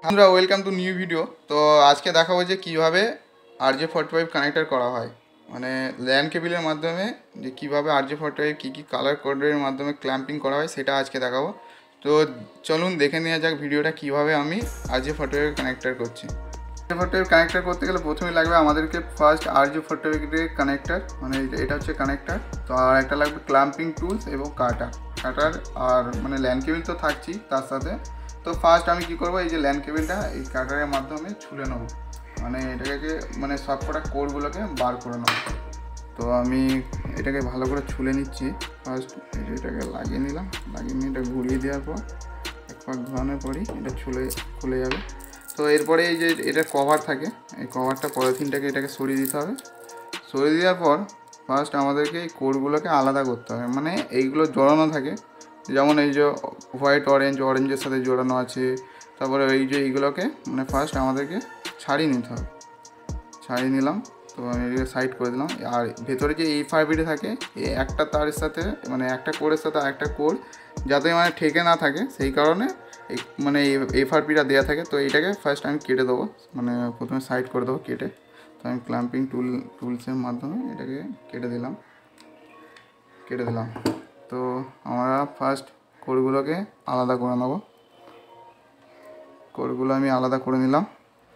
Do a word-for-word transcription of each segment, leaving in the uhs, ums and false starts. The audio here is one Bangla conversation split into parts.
আমরা ওয়েলকাম টু নিউ ভিডিও। তো আজকে দেখাবো যে কীভাবে R J forty five connector করা হয়, মানে ল্যান কেবিলের মাধ্যমে যে কীভাবে আর জে ফর্টি ফাইভ কী কী কালার কোডের মাধ্যমে ক্ল্যাম্পিং করা হয় সেটা আজকে দেখাবো। তো চলুন দেখে নেওয়া যাক ভিডিওটা কীভাবে আমি R J forty five connector করছি। R J forty five connector করতে গেলে প্রথমেই লাগবে আমাদেরকে ফার্স্ট আর জে ফর্টি ফাইভের কানেক্টার, মানে এটা হচ্ছে কানেক্টার। তো আর একটা লাগবে ক্ল্যাম্পিং টুলস এবং কাটার কাটার আর মানে ল্যান কেবিল তো থাকছি তার সাথে। তো ফার্স্ট আমি কী করবো, এই যে ল্যান কেবিলটা এই কাটারের মাধ্যমে ছুলে নেবো, মানে এটাকে মানে সব কটা কোডগুলোকে বার করে নেবো। তো আমি এটাকে ভালো করে ছুলে নিচ্ছি। ফার্স্ট এটাকে লাগিয়ে নিলাম, লাগিয়ে নিয়ে এটা ঘুরিয়ে দেওয়ার পর এক পাক ঘোরানোর পরই এটা ছুলে খুলে যাবে। তো এরপরে এই যে এটা কভার থাকে, এই কভারটা পলিথিনটাকে এটাকে সরিয়ে দিতে হবে। সরিয়ে দেওয়ার পর ফার্স্ট আমাদেরকে এই কোডগুলোকে আলাদা করতে হবে, মানে এইগুলো জড়ানো থাকে, যেমন এই যে হোয়াইট অরেঞ্জ অরেঞ্জের সাথে জোড়ানো আছে। তারপরে এই যে এইগুলোকে মানে ফার্স্ট আমাদেরকে ছাড়িয়ে নিতে হবে। ছাড়িয়ে নিলাম, তো আমি এটাকে সাইড করে দিলাম। আর ভেতরে যে এই ফাইবারটি থাকে এই একটা তারের সাথে মানে একটা কোডের সাথে একটা কোড যাতে মানে ঠেকে না থাকে, সেই কারণে এই মানে এফআরপিটা দেওয়া থাকে। তো এইটাকে ফার্স্ট আমি কেটে দেবো, মানে প্রথমে সাইড করে দেবো কেটে। তো আমি ক্ল্যাম্পিং টুল টুলসের মাধ্যমে এটাকে কেটে দিলাম কেটে দিলাম তো আমরা ফার্স্ট কোডগুলোকে আলাদা করে নেব। কোডগুলো আমি আলাদা করে নিলাম।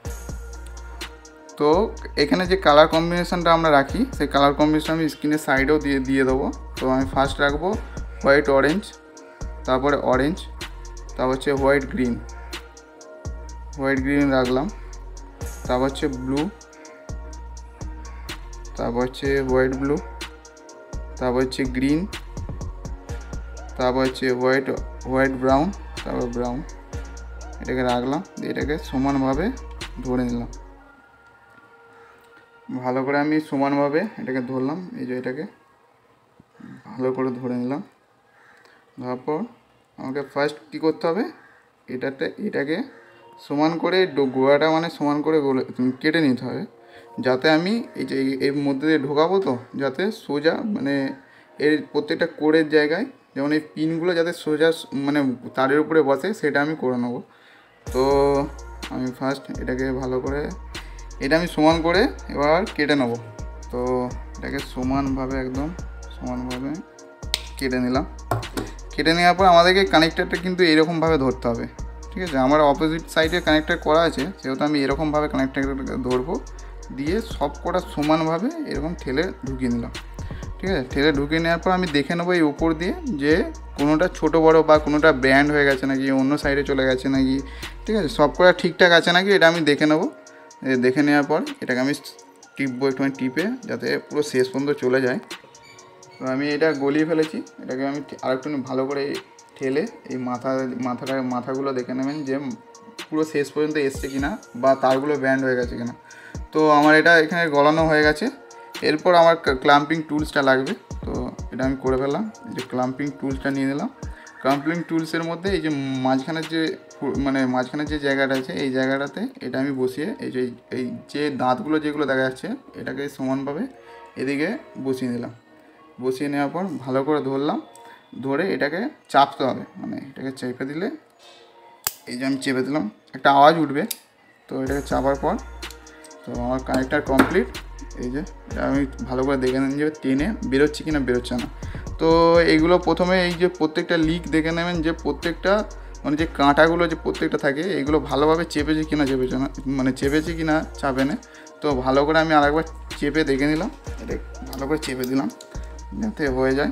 তো এখানে যে কালার কম্বিনেশানটা আমরা রাখি সেই কালার কম্বিনেশন আমি স্ক্রিনের সাইডেও দিয়ে দিয়ে দেবো। তো আমি ফার্স্ট রাখবো হোয়াইট অরেঞ্জ, তারপরে অরেঞ্জ, তারপর হচ্ছে হোয়াইট গ্রিন হোয়াইট গ্রিন রাখলাম। তারপর হচ্ছে ব্লু, তারপর হচ্ছে হোয়াইট ব্লু, তারপর হচ্ছে গ্রিন, তারপর হচ্ছে হোয়াইট হোয়াইট ব্রাউন, তারপর ব্রাউন। এটাকে রাখলাম, এটাকে সমানভাবে ধরে নিলাম। ভালো করে আমি সমানভাবে এটাকে ধরলাম, এই যে এটাকে ভালো করে ধরে নিলাম। ধরার পর আমাকে ফার্স্ট কী করতে হবে, এটাতে এটাকে সমান করে গোড়াটা মানে সমান করে গোলে কেটে নিতে হবে, যাতে আমি এই যে এর মধ্যে দিয়ে ঢোকাবো, তো যাতে সোজা মানে এর প্রত্যেকটা কোডের জায়গায় যেমন এই পিনগুলো যাতে সোজা মানে তারের উপরে বসে সেটা আমি করে নেবো। তো আমি ফার্স্ট এটাকে ভালো করে এটা আমি সমান করে এবার কেটে নেব। তো এটাকে সমানভাবে একদম সমানভাবে কেটে নিলাম। কেটে নেওয়ার পর আমাদেরকে কানেক্টারটা কিন্তু এরকমভাবে ধরতে হবে, ঠিক আছে। আমার অপোজিট সাইডে কানেক্টার করা আছে, সেহেতু আমি এরকমভাবে কানেক্টারটাকে ধরবো, দিয়ে সব কটা সমানভাবে এরকম ঠেলে ঢুকিয়ে নিলাম, ঠিক আছে। ঠেলে ঢুকিয়ে নেওয়ার পর আমি দেখে নেবো এই উপর দিয়ে যে কোনোটা ছোটো বড়ো বা কোনোটা ব্যান্ড হয়ে গেছে নাকি, অন্য সাইডে চলে গেছে নাকি, ঠিক আছে। সব কটা ঠিকঠাক আছে নাকি এটা আমি দেখে নেবো। দেখে নেওয়ার পর এটাকে আমি টিপবো একটুখানি, টিপে যাতে পুরো শেষ পর্যন্ত চলে যায়। তো আমি এটা গলিয়ে ফেলেছি, এটাকে আমি আরেকটু ভালো করে ঠেলে এই মাথা মাথাটা মাথাগুলো দেখে নেবেন যে পুরো শেষ পর্যন্ত এসছে কিনা বা তারগুলো ব্যান্ড হয়ে গেছে কিনা। তো আমার এটা এখানে গলানো হয়ে গেছে। এরপর আমার ক্ল্যাম্পিং টুলসটা লাগবে, তো এটা আমি করে ফেললাম। এই যে ক্ল্যাম্পিং টুলসটা নিয়ে নিলাম। ক্ল্যাম্পিং টুলসের মধ্যে এই যে মাঝখানের যে মানে মাঝখানের যে জায়গাটা আছে এই জায়গাটাতে এটা আমি বসিয়ে এই যে এই যে দাঁতগুলো যেগুলো দেখা যাচ্ছে এটাকে সমানভাবে এদিকে বসিয়ে নিলাম। বসিয়ে নেওয়ার পর ভালো করে ধরলাম, ধরে এটাকে চাপতে হবে, মানে এটাকে চেপে দিলে এই যে আমি চেপে দিলাম একটা আওয়াজ উঠবে। তো এটাকে চাপার পর তো আমার কানেক্টার কমপ্লিট। এই যে এটা আমি ভালো করে দেখে নেন যে টেনে বেরোচ্ছে কি না বেরোচ্ছে না। তো এইগুলো প্রথমে এই যে প্রত্যেকটা লিক দেখে নেবেন যে প্রত্যেকটা মানে যে কাঁটাগুলো যে প্রত্যেকটা থাকে এইগুলো ভালোভাবে চেপেছে কি না চেপেছে না মানে চেপেছে কি না চাপে না। তো ভালো করে আমি আরেকবার চেপে দেখে নিলাম, এটা ভালো করে চেপে দিলাম যাতে হয়ে যায়।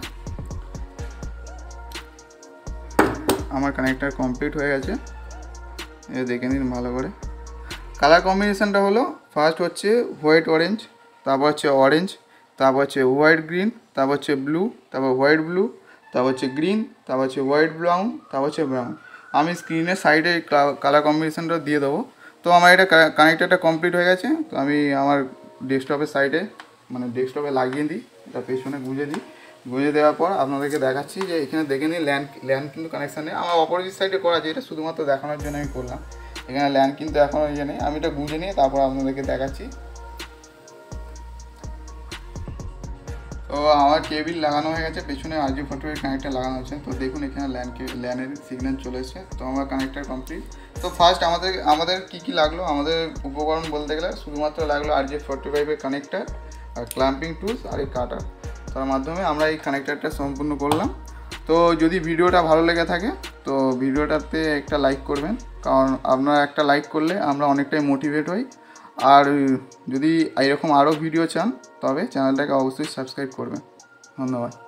আমার কানেক্টার কমপ্লিট হয়ে গেছে, এটা দেখে নিন ভালো করে। কালার কম্বিনেশানটা হলো ফার্স্ট হচ্ছে হোয়াইট অরেঞ্জ, তারপর হচ্ছে অরেঞ্জ, তারপর হচ্ছে হোয়াইট গ্রিন, তারপর হচ্ছে ব্লু, তারপর হোয়াইট ব্লু, তারপর হচ্ছে গ্রিন, তারপর হচ্ছে হোয়াইট ব্রাউন, তারপর হচ্ছে ব্রাউন। আমি স্ক্রিনের সাইডে কালার কম্বিনেশানটা দিয়ে দেবো। তো আমার এটা কানেক্টারটা কমপ্লিট হয়ে গেছে। তো আমি আমার ডেস্কটপের সাইডে মানে ডেস্কটপে লাগিয়ে দিই, এটা পেছনে গুঁজে দিই। গুঁজে দেওয়ার পর আপনাদেরকে দেখাচ্ছি যে এখানে দেখে নিই ল্যান্ড ল্যান্ড কিন্তু কানেকশান নেই। আমার অপোজিট সাইডে করা আছে, এটা শুধুমাত্র দেখানোর জন্য আমি করলাম। এখানে ল্যান্ড কিন্তু এখনও ইয়ে নেই, আমি এটা গুঁজে নিয়ে তারপর আপনাদেরকে দেখাচ্ছি। তো আমার কেবিল লাগানো হয়ে গেছে, পেছনে আরজি ফর্টি ফাইভ কানেক্টার লাগানো আছে। তো দেখুন এখানে ল্যান ল্যানের সিগন্যাল চলে এসেছে। তো আমার কানেক্টার কমপ্লিট। তো ফার্স্ট আমাদের আমাদের কী কী লাগলো, আমাদের উপকরণ বলতে গেলে শুধুমাত্র লাগলো আরজি ফর্টি ফাইভের কানেক্টার আর ক্ল্যাম্পিং টুলস আর এই কাটার। তার মাধ্যমে আমরা এই কানেক্টারটা সম্পূর্ণ করলাম। তো যদি ভিডিওটা ভালো লেগে থাকে তো ভিডিওটাতে একটা লাইক করবেন, কারণ আপনারা একটা লাইক করলে আমরা অনেকটাই মোটিভেট হই। আর যদি এরকম আরও ভিডিও চান তবে চ্যানেলটাকে অবশ্যই সাবস্ক্রাইব করবেন। ধন্যবাদ।